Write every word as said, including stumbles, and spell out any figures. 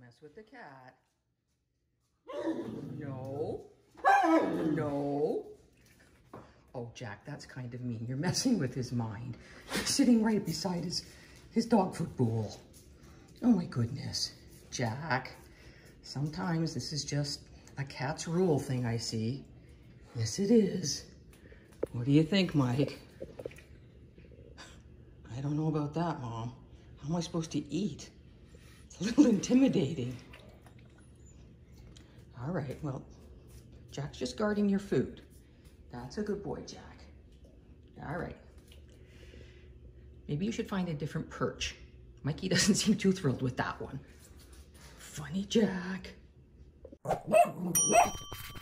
mess with the cat. No. No. Oh, Jack, that's kind of mean. You're messing with his mind. You're sitting right beside his, his dog food bowl. Oh my goodness. Jack, sometimes this is just a cat's rule thing I see. Yes, it is. What do you think, Mike? I don't know about that, Mom. How am I supposed to eat? It's a little intimidating. All right, well, Jack's just guarding your food. That's a good boy, Jack. All right. Maybe you should find a different perch. Mikey doesn't seem too thrilled with that one. Funny Jack.